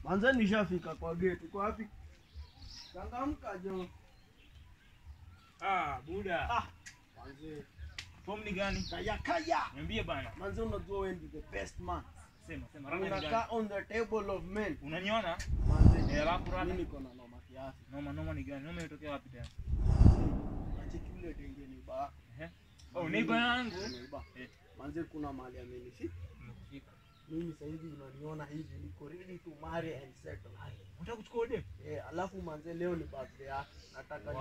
Manze nishafika kwa gate. Uko wapi? Changamka jo. Buda. Manze. Form ni gani? Kaya. Niambie bana. Manze unajua wewe ndiye the best man. Sema ranga ni gani? Unakaa on the table of men. Unaniona? Manze. Alafu ranga mimi niko na noma kiasi. Noma ni gani? Noma inatokea wapi tena? Acheki ule denge ni ba. Neighbor yangu. Manze kuna mahali amenishika. Mimi sasa hivi unaniona hivi niko ready to marry and settle. Unataka kuchukua dem? Alafu manze leo ni birthday yake. Nataka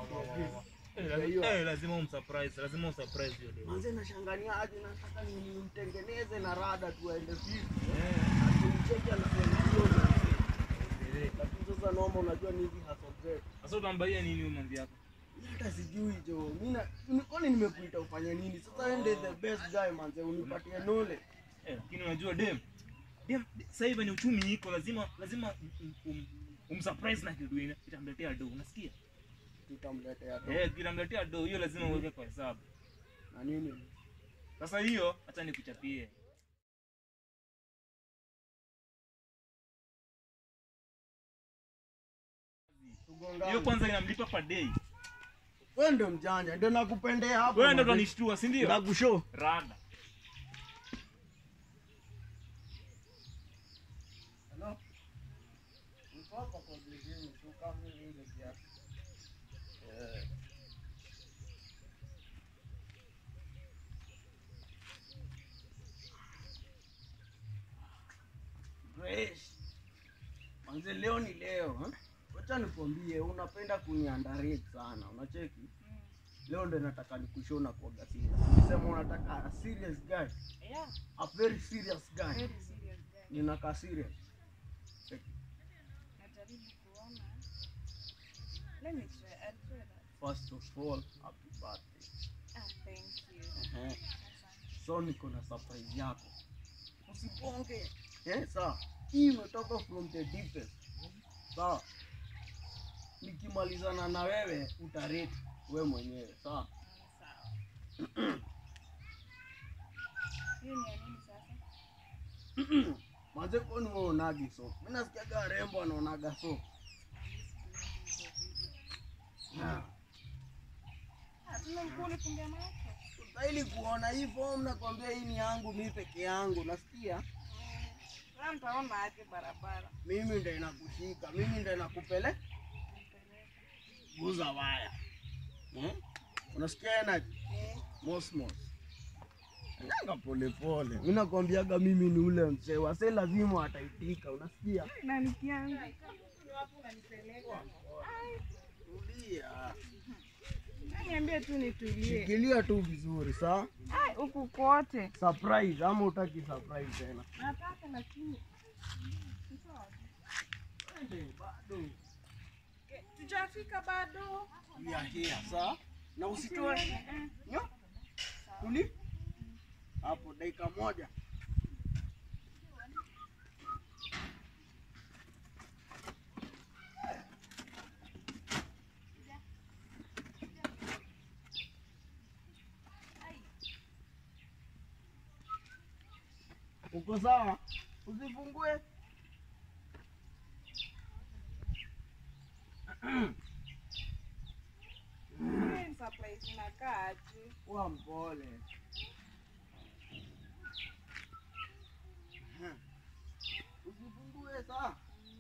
lazima umsurprise hiyo dem. Manze nashangania aje nataka nimtengeneze na rada tu aende vipi. Atumcheke anafanya lakini sasa noma unajua ni hivi hustle zetu. Sasa utambaia nini huyo manzi yako? Hata sijui jo. Mimi kwani nimekuita ufanye nini? Sasa ende the best guy manze unipatie knowledge. Lakini unajua dem sasa hivi ni uchumi iko lazima umsurprise na kitu itamletea do. Unasikia? Tutamletea do. Kitamletea do hiyo lazima uweke kwa hesabu. Na nini? Sasa hiyo acha nikuchapie. Hiyo kwanza inamlipa per day. Wewe ndio mjanja, ndio nakupendea hapo. Wewe ndio unanishtua, si ndio? Nakushow. Rada. Hello. Mtoto kwa jijini tu kama ile kiasi. Grace. Manze leo ni leo, Wacha nikwambie unapenda kuniandarate sana. Unacheki? Leo ndo nataka nikushona kwa gasi. Unasema unataka a serious guy. Yeah. A very serious guy. Very serious guy. Ninaka serious. Najaribu kuona. Let me try. I'll try that. First of all, happy birthday. Thank you. So niko na surprise yako. Usiponge. Sawa. Hii imetoka from the deepest. Sawa. Nikimalizana na wewe utarate wewe mwenyewe. Sawa. Sawa. Hiyo ni nini sasa? Manze kwani wewe unagi so? Mimi nasikia rembo anaonaga so. Tunakule fungia macho. Ili kuona hii form nakwambia hii ni yangu mimi peke yangu. Nasikia? Sasa mtaona aje barabara. Mimi ndio inakushika. Mimi ndio nakupeleka. Guza waya. Unasikia energy? Mosmos. Nanga pole pole. Mimi nakwambiaga mimi ni ule mzee. Wase lazima ataitika. Unasikia? Na nikiangu. Wapo unanipeleka. Tulia. Niambie tu nitulie. Shikilia tu vizuri, sawa? Huku kote. Surprise ama utaki surprise tena? Nataka lakini. Bado. Tujafika bado. Ya here, sawa? Na usitoe. Nyo? Tuli? Hapo dakika moja. Uko sawa? Usifungue. Surprise inakaa aje? Kwa mpole. Usifungue sawa?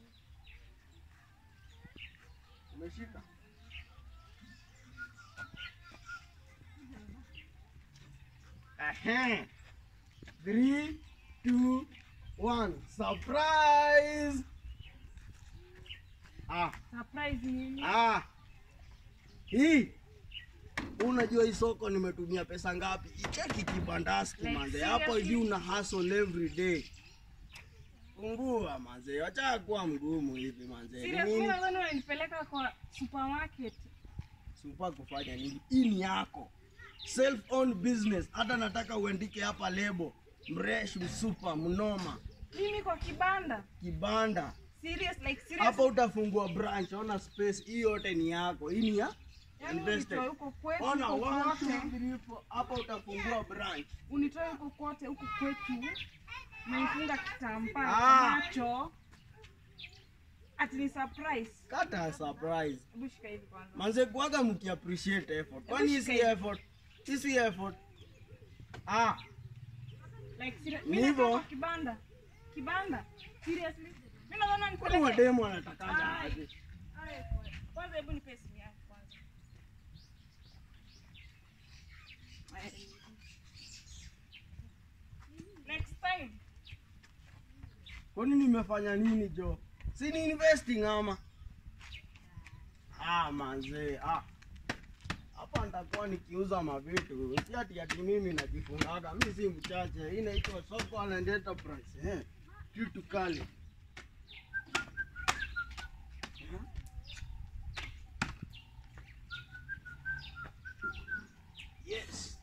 Umeshika? Aha. 3, 2, 1. Surprise! Surprise nini? Hii. Unajua hii soko nimetumia pesa ngapi? Icheki kibandaski manze. Hapo hivi una hustle every day. Fungua manze. Acha kuwa mgumu hivi manze. Serious, mimi nadhani unanipeleka kwa supermarket. Super kufanya nini? Hii ni yako. Self owned business. Hata nataka uandike hapa lebo. Mresh msupa mnoma. Mimi kwa kibanda. Kibanda. Serious, like serious. Hapa utafungua branch, ona space. Hii yote ni yako. Hii ni ya invested. Ona 1 2 3 4. Hapa utafungua branch. Unitoe huko kote huko kwetu. Naifunga kitambaa macho. Ati ni surprise. Kata surprise. Hebu shika hivi kwanza. Manze kuaga mki appreciate effort. Kwani Hebu shika hii hivi. effort? Hii effort. Ah, Like Ni mimi hivyo. nataka kibanda. Kibanda. Seriously? Mimi nadhani kwa nipeleke. mademo anataka Ai. aje. Ai, kwanza hebu nipe simu yangu kwanza. Next time. Kwani nimefanya nini jo? Si ni investing ama? Manze, hapa nitakuwa nikiuza mavitu. Si ati mimi najifungaga. Mimi si mchache. Hii inaitwa soko and enterprise. Kitu kali. Yes.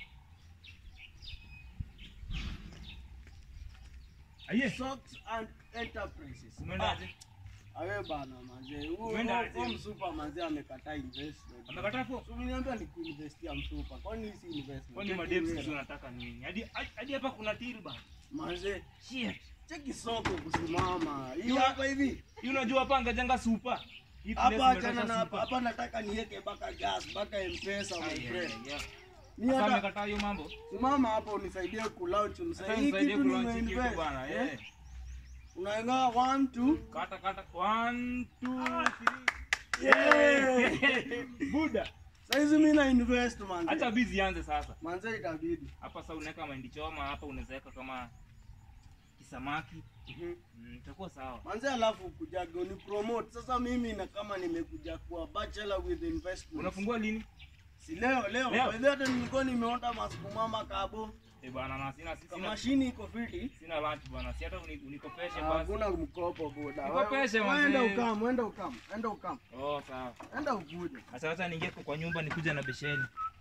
Aye. Socks and enterprises. Umeendaje? Awe bana manze. Umeenda aje? Huyo msupa manze amekataa investment. Amekataa po? So niambia ni kuinvestia msupa. Kwani si investment? Kwani madem sisi unataka nini? Hadi hapa kuna deal bana. Manze, Shit. cheki soko kusimama. Hii hapa hivi. Hii unajua hapa angejenga super. Hii place Hapa imetosha achana na super. hapa nataka niweke baka gas, baka M-Pesa my friend. Yeah. Ni Sasa hata amekataa hiyo mambo. simama hapo unisaidie kulaunch Sasa msaidie nisaidie kitu kulaunch kitu nimeinvest. bana. Eh. Unaenga 1 2 Kata 1 2 3. yeah. Buda. Saizi mimi na invest man. Acha busy anze sasa. Manze itabidi. Hapa sasa unaweka mahindi choma, hapa unaweza weka kama kisamaki. Itakuwa sawa. Manze alafu kujaga ni promote. Sasa mimi na kama nimekuja kuwa bachelor with investment. Unafungua lini? Si leo. Leo? By the way hata nilikuwa nimeona masuku mama kabo. Bwana na Kama sina mashini iko fiti. sina lunch bwana. Si hata unikopeshe basi. Hakuna mkopo boda. Nikopeshe manze. Enda ukam. Oh, sawa. Enda ukuje. Sasa niingie kwa nyumba nikuja na besheni.